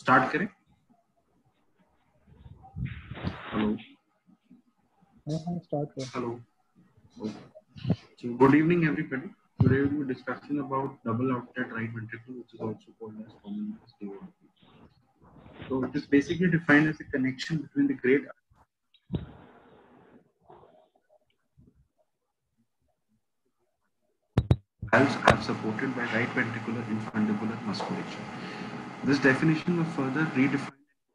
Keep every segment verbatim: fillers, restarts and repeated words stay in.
Start करें? Hello हाँ start कर। Hello good evening everybody. Today we will be discussing about double outlet right ventricle, which is also called as common as D O R V. So it is basically defined as a connection between the great valves are supported by right ventricular infundibular musculature. This definition was further redefined.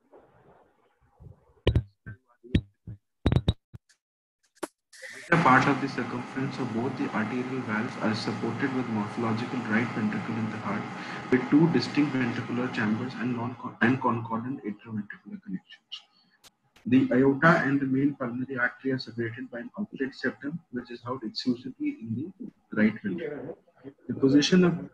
The part of the circumference of both the arterial valves are supported with morphological right ventricle in the heart, with two distinct ventricular chambers and non and concordant atrioventricular connections. The aorta and the main pulmonary artery are separated by an outlet septum, which is housed exclusively in the right ventricle. The position of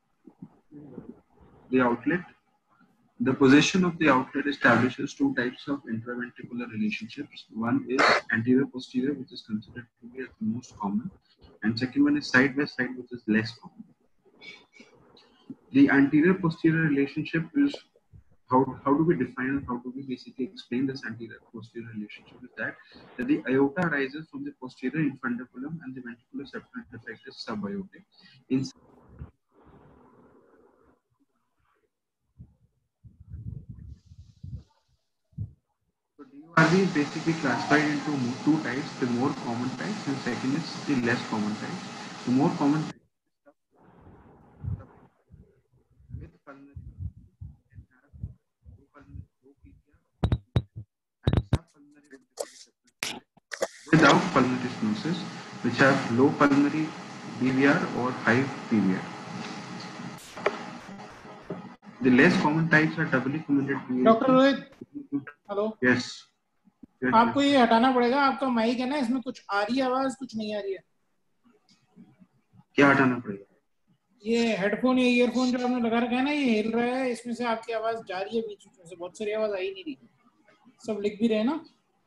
the outlet The position of the outlet establishes two types of intraventricular relationships. One is anterior-posterior, which is considered to be the most common, and second one is side-by-side, which is less common. The anterior-posterior relationship is how, how do we define and how do we basically explain this anterior-posterior relationship? Is that, that the aorta arises from the posterior infundibulum and the ventricular septal defect is subaortic. In So D O R V is basically classified into two types, the more common types and second is the less common types. The more common type with pulmonary can have low pulmonary low P V R and subpulmonary ventricular septal defect without pulmonary stenosis, which have low pulmonary P V R or high P V R. The less common types are doubly committed P V R. Doctor Rohit, hello. Yes. yes आपको yes. ये हटाना पड़ेगा, आपका mic है ना, इसमें कुछ आ रही है आवाज, कुछ नहीं आ रही है. क्या हटाना पड़ेगा? ये हेडफोन या ईयरफोन जो आपने लगा रखा है ना, ये हिल रहा है, इसमें से आपकी आवाज जा रही है बीच में से, बहुत सारी आवाज आ ही नहीं रही. सब लिख भी रहे हैं ना.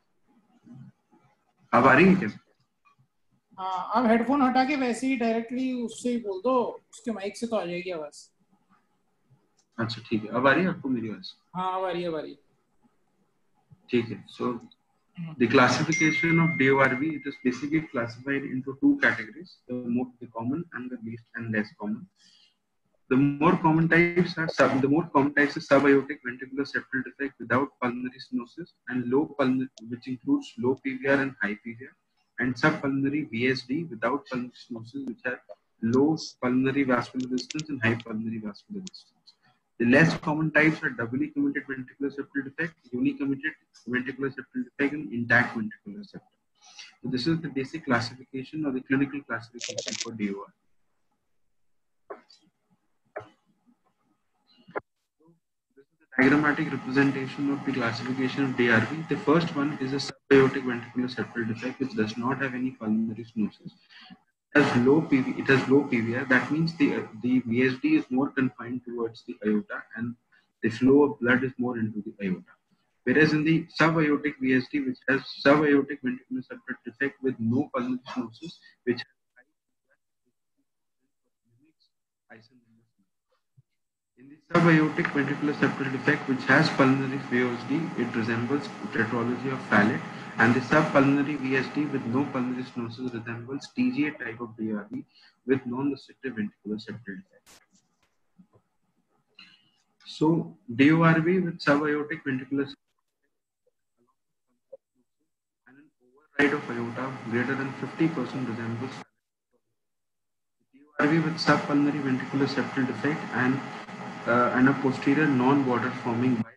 अब आ रही है क्या? हाँ, आप हेडफोन हटा के वैसे ही डायरेक्टली उससे ही बोल दो, उसके माइक से तो आ जाएगी आवाज. अच्छा ठीक है, अब आ रही है आपको मेरी आवाज? हाँ अब आ रही है, अब आ रही है. ठीक है. So the classification of D O R V, it is basically classified into two categories: the more the common and the least and less common. The more common types are sub. The more common types is subaortic ventricular septal defect without pulmonary stenosis and low pulmonary, which includes low P V R and high P V R, and subpulmonary V S D without pulmonary stenosis, which have low pulmonary vascular resistance and high pulmonary vascular resistance. The less common types are doubly committed ventricular septal defect, unicommitted ventricular septal defect, and intact ventricular septal. So this is the basic classification or the clinical classification for D O R. So this is the diagrammatic representation of the classification of D R V. The first one is a subaortic ventricular septal defect, which does not have any pulmonary stenosis. It has low P V, it has low P V R. That means the the V S D is more confined towards the aorta, and the flow of blood is more into the aorta. Whereas in the subaortic V S D, which has subaortic ventricular septal defect with no pulmonary stenosis, which has high in the subaortic ventricular septal defect, which has pulmonary V S D, it resembles tetralogy of Fallot, and the subpulmonary V S D with no pulmonary stenosis resembles T G A type of D R V with non-restrictive ventricular septal defect. So D O R V with subaortic ventricular and an override of aorta greater than fifty percent resembles D O R V with subpulmonary ventricular septal defect and uh, and a posterior non-border forming by.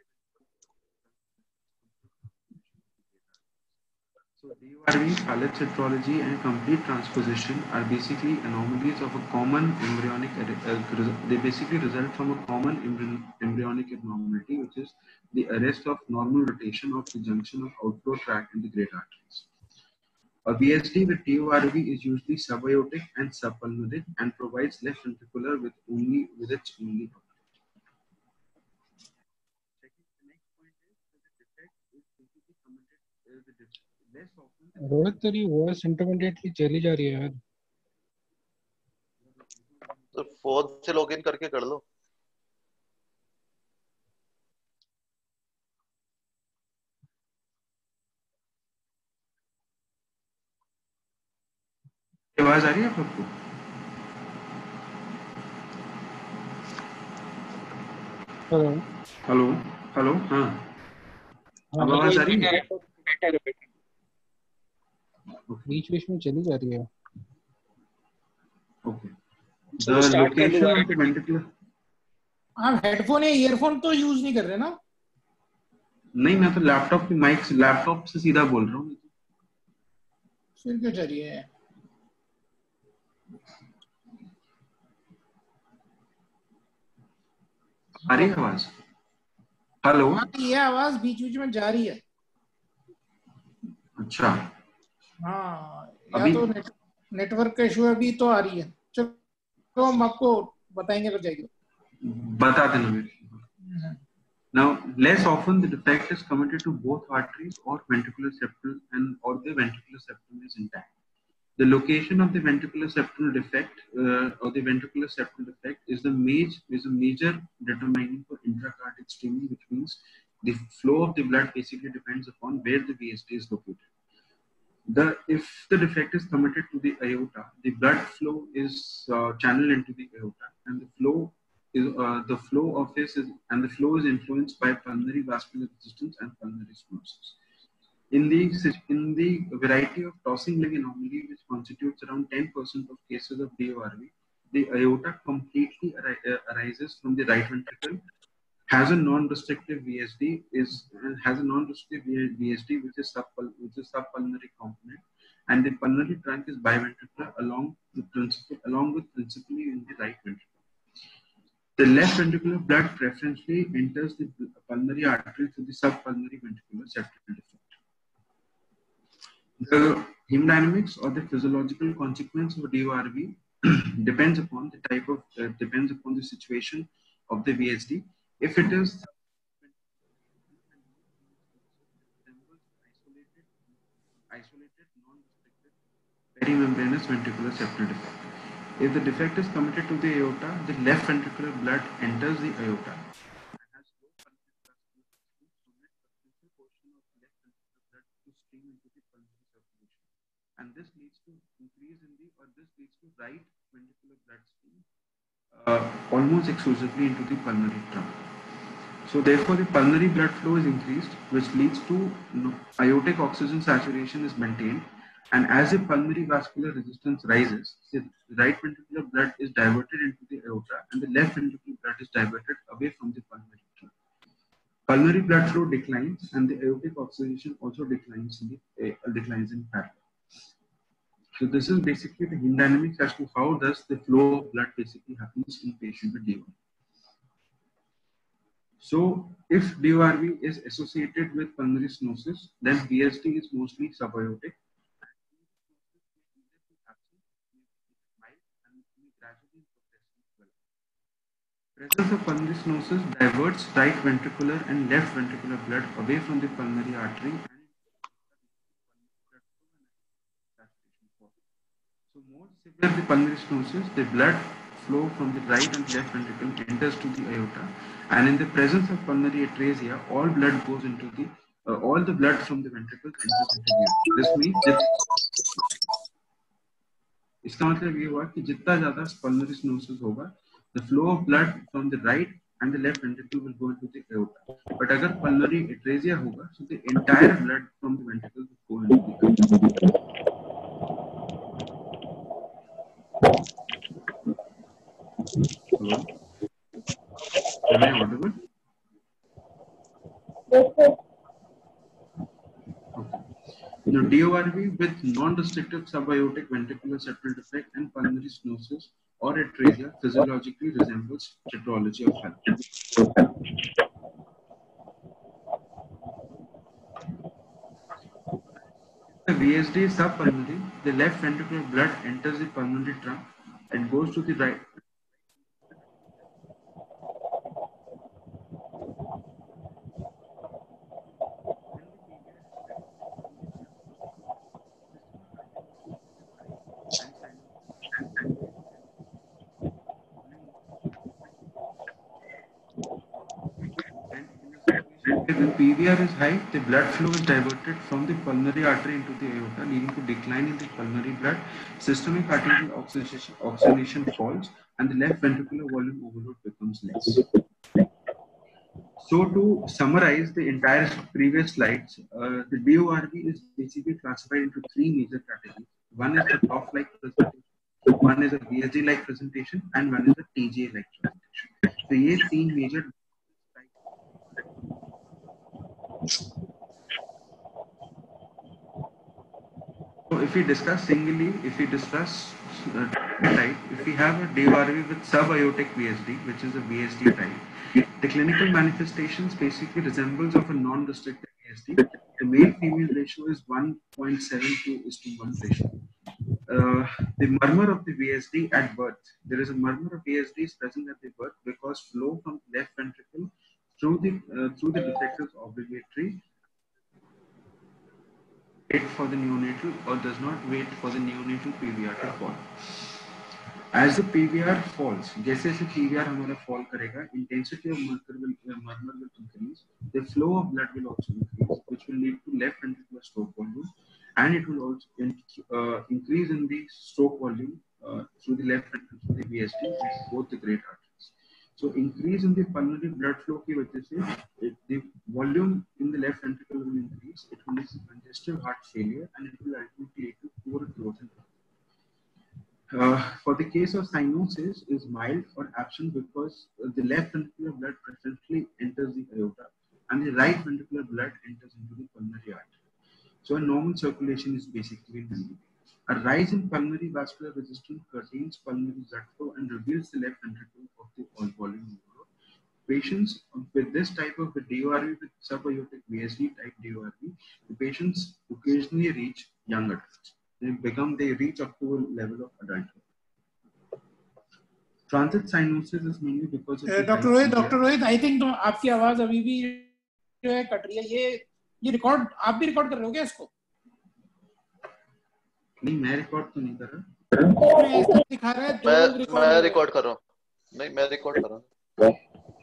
So D O R V, Fallot tetralogy, and complete transposition are basically anomalies of a common embryonic. Uh, they basically result from a common embryonic abnormality, which is the arrest of normal rotation of the junction of outflow tract in the great arteries. A V S D with D O R V is usually subaortic and subpulmonary and provides left ventricular with only with its only. Rohit, तेरी voice intermittently चली जा रही है यार. तो phone से login करके कर लो. आवाज आ रही है आपको? हेलो हेलो हेलो हाँ, अब आवाज आ रही है? बेटर है, बीच बीच में चली जा रही है। Okay, the location of the ventricular. आप हेडफोन या ईयरफोन तो यूज नहीं कर रहे ना? नहीं, मैं तो लैपटॉप की माइक से, लैपटॉप से सीधा बोल रहा हूँ। फिर क्यों चल रही है? आ रही है आवाज? हेलो, हाँ, ये आवाज बीच बीच में जा रही है। अच्छा, हाँ, या अभी तो नेट, नेटवर्क का इशू अभी तो आ रही है। चलो तो हम आपको बताएंगे अगर जाएगी। बता देना मेरे को। Now, less often the defect is committed to both arteries or ventricular septum, and or the ventricular septum is intact. The location of the ventricular septal defect uh, or the ventricular septal defect is the major is a major determining for intracardiac streaming, which means the flow of the blood basically depends upon where the V S D is located. The if the defect is committed to the aorta, the blood flow is uh, channeled into the aorta, and the flow is uh, the flow of this is and the flow is influenced by pulmonary vascular resistance and pulmonary stenosis. In the, in the variety of tossing leg anomaly, which constitutes around ten percent of cases of D O R V, the aorta completely arises from the right ventricle, has a non-restrictive V S D, is has a non-restrictive V S D which is sub which is subpulmonary component, and the pulmonary trunk is biventricular along the principal along with principally in the right ventricle. The left ventricular blood preferentially enters the pulmonary artery through the subpulmonary ventricular septal defect. The hemodynamics or the physiological consequence of D O R V depends upon the type of uh, depends upon the situation of the V S D. If it is isolated, isolated non-restricted perimembranous ventricular septal defect. If the defect is committed to the aorta, the left ventricular blood enters the aorta and has low pulmonary vascular portion of left ventricular blood to stream into the pulmonary circulation. And this leads to increase in the or this leads to right ventricular blood stream uh, almost exclusively into the pulmonary trunk. So therefore the pulmonary blood flow is increased, which leads to you know, aortic oxygen saturation is maintained, and as the pulmonary vascular resistance rises, the right ventricular blood is diverted into the aorta and the left ventricular blood is diverted away from the pulmonary trunk. Pulmonary blood flow declines and the aortic oxygenation also declines in the uh, declines in parallel. So this is basically the hemodynamics as to how does the flow of blood basically happens in patient with D O R V. So if D O R V is associated with pulmonary stenosis, then V S D is mostly subaortic. Presence of pulmonary stenosis diverts right ventricular and left ventricular blood away from the pulmonary artery. So more severe the pulmonary stenosis, the blood flow from the right and left ventricle enters to the aorta, and in the presence of pulmonary atresia, all blood goes into the uh, all the blood from the ventricles enters into the aorta. This means that इसका मतलब ये हुआ कि जितना ज्यादा pulmonary stenosis होगा, the flow of blood from the right and the left ventricle will go into the aorta. But अगर pulmonary atresia होगा, so the entire blood from the ventricle will go into the aorta. Hello? Am I audible? Yes, sir. Okay. Now, D O R V with non-restrictive subaortic ventricular septal defect and pulmonary stenosis or atresia physiologically resembles tetralogy of Fallot. The V S D is subpulmonary. The left ventricular blood enters the pulmonary trunk and goes to the right. If the P V R is high, the blood flow is diverted from the pulmonary artery into the aorta, leading to decline in the pulmonary blood. Systemic arterial oxygenation, oxygenation falls, and the left ventricular volume overload becomes less. So to summarize the entire previous slides, uh, the D O R B is basically classified into three major categories. One is the trough-like presentation, one is a V S D-like presentation, and one is a T J A-like presentation. So ये तीन major. So if we discuss singly, if we discuss uh, type, if we have a D O R B with subaortic V S D, which is a V S D type, the clinical manifestations basically resembles of a non-restricted V S D. The male-female ratio is one point seven two is to one ratio. Uh, the murmur of the V S D at birth, there is a murmur of V S D is present at the birth because flow from left ventricle through the uh, through the deflectors obligatory wait for the neonatal or does not wait for the neonatal P V R to fall. As the P V R falls, जैसे जैसे P V R हमारा fall करेगा, intensity of murmur will, uh, murmur will increase, the flow of blood will also increase, which will lead to left ventricular stroke volume, and it will also in, uh, increase in the stroke volume uh, through the left ventricle through the V S D, both the great arteries. So increase in the pulmonary blood flow की वजह से the volume in the left ventricle will increase. It will lead to congestive heart failure, and it will ultimately lead to poor growth and development. Uh, for the case of cyanosis is mild or absent because uh, the left ventricular blood preferentially enters the aorta and the right ventricular blood enters into the pulmonary artery. So a normal circulation is basically normal. A rise in pulmonary vascular resistance curtains pulmonary blood flow and reveals the left ventricle of the all volume overload. Patients with this type of D O R B with subaortic V S D type D O R B, the patients occasionally reach young adults. They become, they reach up to a level of adulthood. Transit cyanosis is mainly because of doctor Rohit doctor Rohit I think तो आपकी आवाज अभी भी जो है cut रही है. ये ये रिकॉर्ड आप भी रिकॉर्ड कर रहे हो क्या इसको? नहीं, मैं रिकॉर्ड तो नहीं कर रहा. मैं ऐसा दिखा रहा है, दो लोग रिकॉर्ड मैं रिकॉर्ड कर रहा हूँ. नहीं, मैं रिकॉर्ड कर रहा हूँ.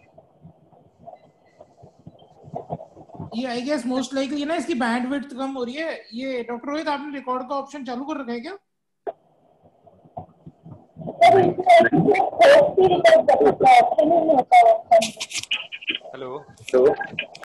ये आई गेस मोस्ट लाइकली ना इसकी बैंडविड्थ कम हो रही है. ये डॉक्टर रोहित आपने रिकॉर्ड का ऑप्शन चालू कर रखा है क्या? हेलो.